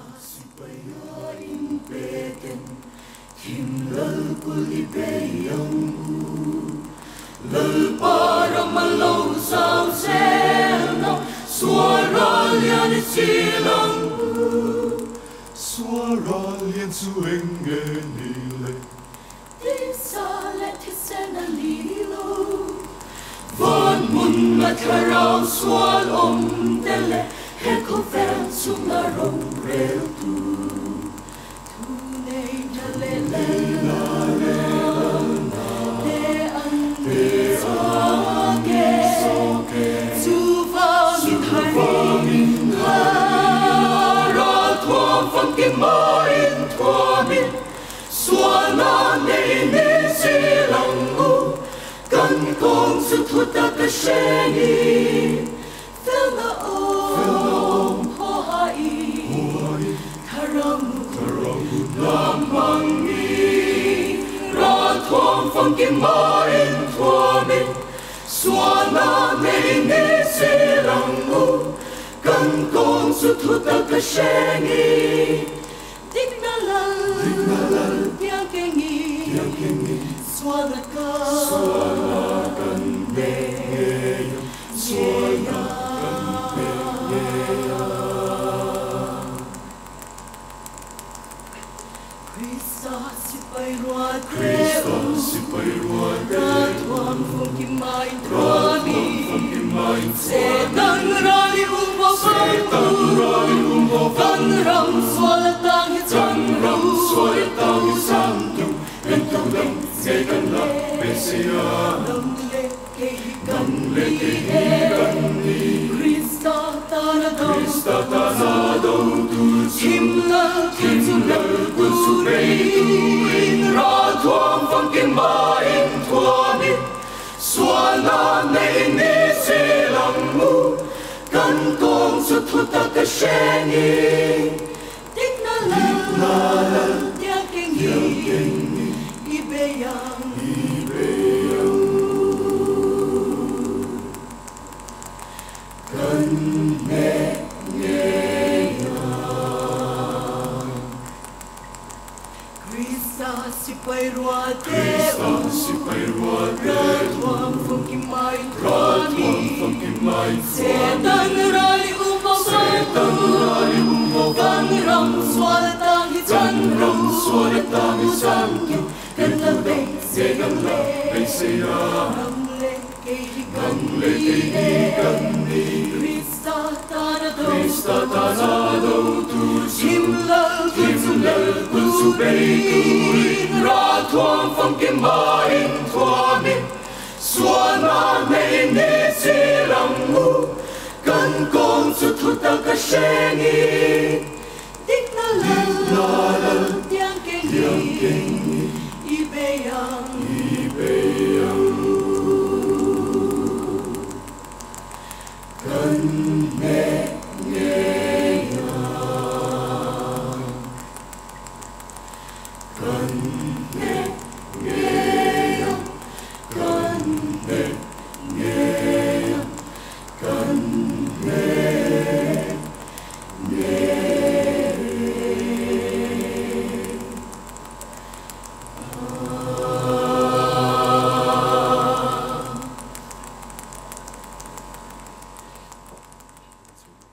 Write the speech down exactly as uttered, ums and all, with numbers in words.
supaya impeten himlal kulibeyangmu lal para malau sao selno suara lian silangmu suara lian suengelile Salet hisena lilo Van mun matarau swal om dele Heko vel sum la rom rel tu Tu nei dale le la le la Le ande soke Tu vang in hai Ra tuam fam ke main tuamin Suana nei ne silangu Kan kong su tuta ka sheni Felna om ho hai Karamu lamangi Ra tuam fam ke main tuamin Suana nei ne silangu Kan kong su tuta ka sheni Dignalal Tiang kengi Swalaka Swalakan deya Swalakan deya Krista sipay ruat Krista sipay ruat Katuam fungimain troni Setang rali umbo Setang rali umbo Vanram swalatang Tanram swalatang santu Entudang seganla Mesia Gamle kehiganni Krista tanado Krista tanado dus Himlal Himlal kusurein Ratuam fangkimain tuamin Suana nei ne silangmu Kantong sututa kasyeni Nalal tiang kengi ibeyang kane ngeyang Krista sipay ruate Krista sipay ruate Ratuam fungkimain Ratuam fungkimain Setang rali umbo Setang rali umbo Vanram swalatang Tanram swalatang santu Kentabeng Seganla Mesia Gamle Gamle kehiganni Krista tanado Krista tanado dus Himlal Himlal kusurein Ratuam fangkimain tuamin Suana nei ne silangmu Kan kong sututa kasyeni